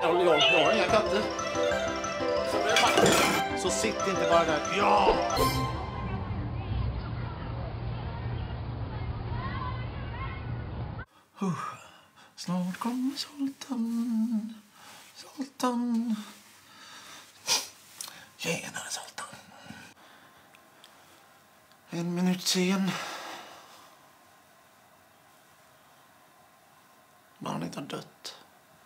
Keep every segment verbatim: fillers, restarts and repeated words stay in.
Jag, jag, jag har inga katter. Så sitt inte bara där. Ja! Uh, snart kommer Zoltan. Zoltan. Tjenare, Zoltan. En minut sen. Barnet har dött.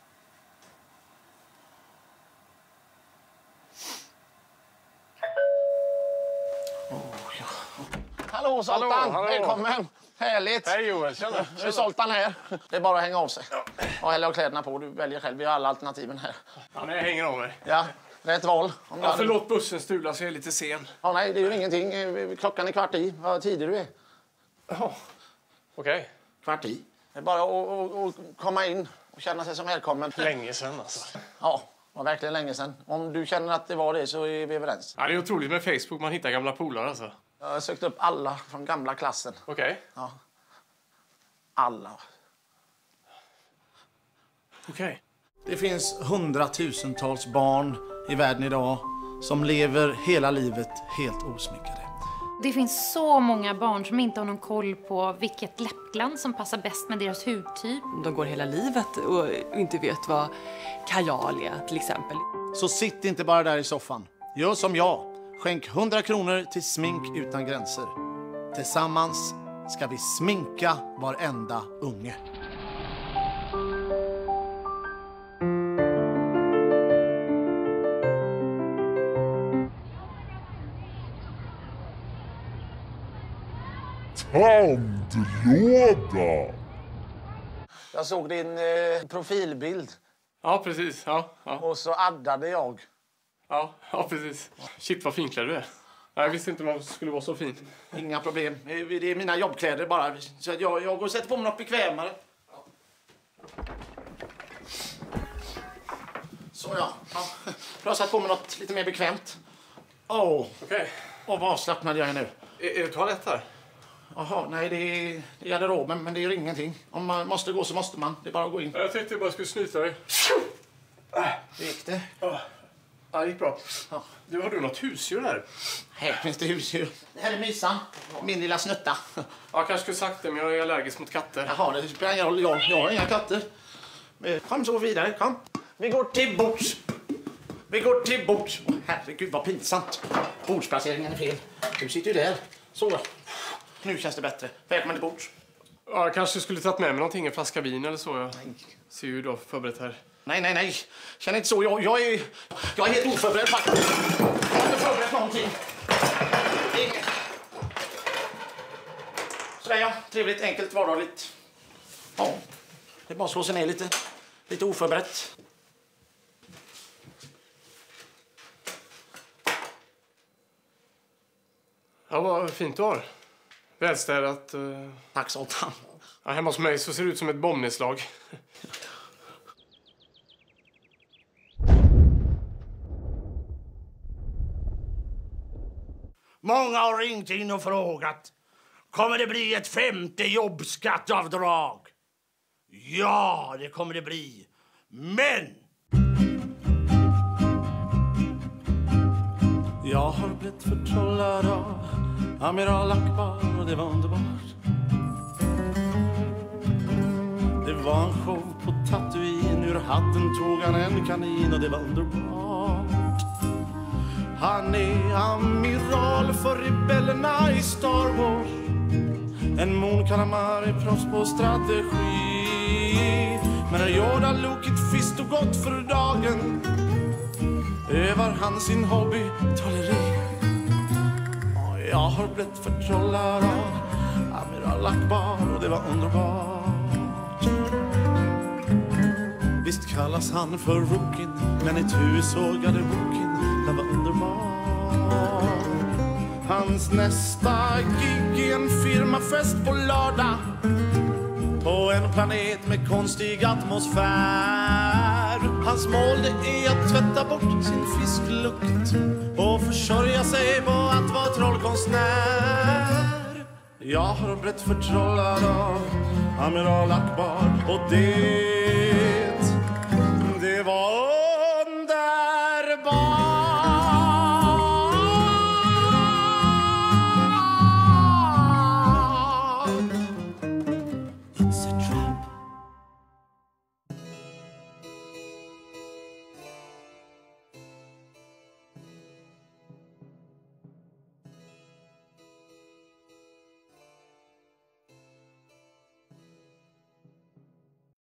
Oh, ja. Hallå, Zoltan. Hallå, hallå. Välkommen. Härligt. Hej Joel, tjena. Nu är Zoltan här. Det är bara att hänga av sig. Ja. Och hälla kläderna på. Du väljer själv. Vi har alla alternativen här. Ja, nej, jag hänger av mig. Ja, rätt val. Om Ja, förlåt bussen stula så jag är lite sen. Ja, nej, det är ju ingenting. Klockan är kvart i. Vad tidig du är. Ja, okej. Okay. Kvart i. Det är bara att, att, att komma in och känna sig som välkommen. Länge sen alltså. Ja, det var verkligen länge sen. Om du känner att det var det så är vi överens. Ja, det är otroligt med Facebook. Man hittar gamla polare alltså. Jag har sökt upp alla från gamla klassen. Okej. Okay. Ja. Alla. Okej. Okay. Det finns hundratusentals barn i världen idag som lever hela livet helt osminkade. Det finns så många barn som inte har någon koll på vilket läppglans som passar bäst med deras hudtyp. De går hela livet och inte vet vad kajal är till exempel. Så sitt inte bara där i soffan. Gör som jag. Skänk hundra kronor till Smink utan gränser. Tillsammans ska vi sminka varenda unge. Tandlåda! Jag såg din eh, profilbild. Ja, precis. Ja, ja. Och så addade jag. Ja, ja, precis. Shit, vad finklar du är. Jag visste inte man skulle vara så fin. Inga problem. Det är mina jobbkläder bara. Så jag, jag går och sätter på mig något bekvämare. Så ja. ja. Jag har satt på mig något lite mer bekvämt. Åh. Oh. Okej. Okay. Och vad avslappnad jag är nu. Är, är det toalett här? Jaha, nej det är, det är garderoben, men det är ingenting. Om man måste gå så måste man. Det är bara att gå in. Jag tänkte jag bara skulle snyta dig. Hur gick det? Ja, det gick bra. Ja. Du, har du något husdjur här? Här finns det husdjur. Det här är Mysan, min lilla snutta. Jag kanske skulle sagt det, men jag är allergisk mot katter. Jaha, det spelar ingen roll. Jag, jag har inga katter. Kom så vidare, kom. Vi går till bords. Vi går till bords. Oh, herregud, vad pinsamt. Bordsplaceringen är fel. Du sitter ju där. Så. Nu känns det bättre. Välkommen till bords. Ja, jag kanske skulle tagit med mig någonting, en flaska vin eller så. Jag nej. Ser ju då förberett här. Nej, nej, nej. Känn inte så. Jag, jag, är, jag är helt oförberedd faktiskt. Jag har inte förberett någonting. Inget. Sådär ja. Trevligt, enkelt, vardagligt. Ja. Det är bara att slå sig ner lite. Lite oförberett. Ja, vad fint du har. Välstädat. Uh... Tack, Zoltan. Ja, hemma hos mig så ser det ut som ett bombnedslag. Många har ringt in och frågat. Kommer det bli ett femte jobbskatteavdrag? Ja, det kommer det bli. Men... Jag har blivit förtrollad av Amiral Akbar och det var underbart. Det var en show på Tatooine. Ur hatten tog han en kanin och det var underbart. Han är amiral för rebellerna i Star Wars. En Mon Calamari proffs på strategi. Men när Yoda Lokit fist och gott för dagen övar han sin hobby trolleri. Och jag har blivit förtrollad av Amiral Akbar och det var underbart. Visst kallas han för Rookin, men ett husågade boken, det var underbart. Hans nästa gig är en firmafest på lördag på en planet med konstig atmosfär. Hans mål det är att tvätta bort sin fisklukt och försörja sig på att vara trollkonstnär. Jag har blivit förtrollad av Amiral Akbar och det, det var